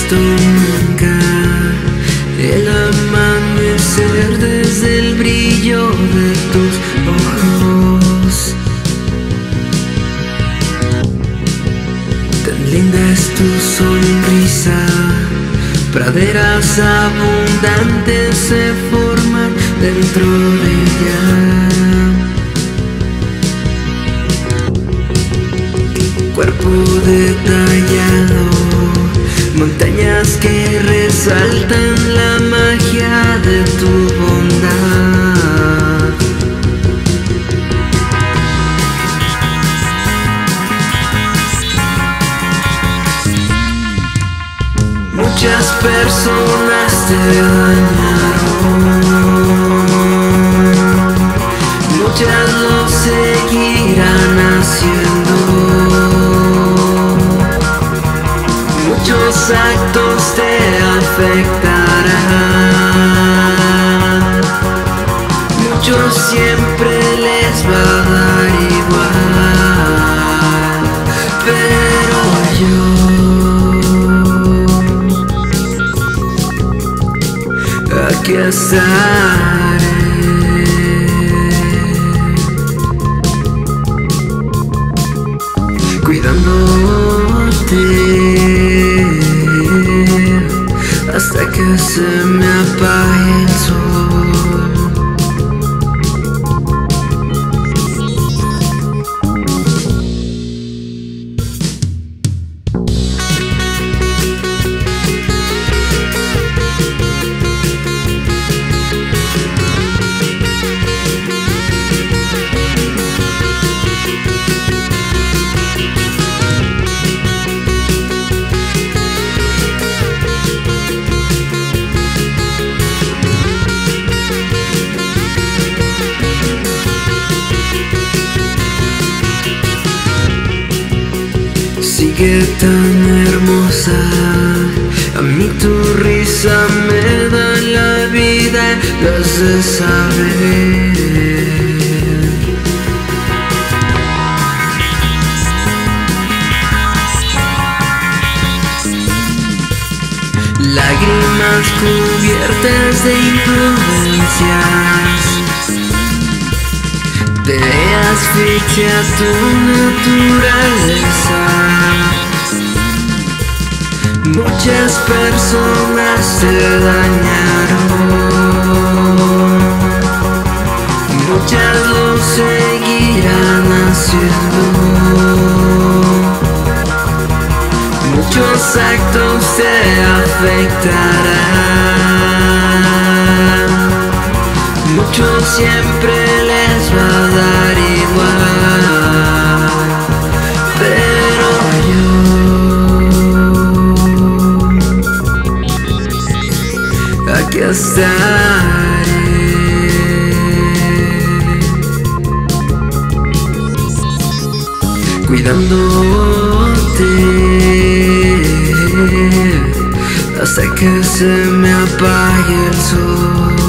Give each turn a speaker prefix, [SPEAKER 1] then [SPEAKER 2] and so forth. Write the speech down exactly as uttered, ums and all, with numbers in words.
[SPEAKER 1] visto nunca el amanecer desde el brillo de tus ojos. Tan linda es tu sonrisa, praderas abundantes se forman dentro de ella. Cuerpo detallado, montañas que resaltan la magia de tu bondad. Muchas personas te dañaron, muchas lo seguirán haciendo. Muchos actos te afectarán, muchos siempre les va a dar igual, pero yo aquí estaré, cuidándote hasta que se me apague el sol. Sigue tan hermosa, a mí tu risa me da la vida, lo has de saber. Lágrimas cubiertas de imprudencias, te asfixia tu naturaleza. Muchas personas te dañaron, muchas lo seguirán haciendo. Muchos actos te afectarán, muchos siempre les va a dar igual, pero yo aquí estaré, cuidándote hasta que se me apague el sol.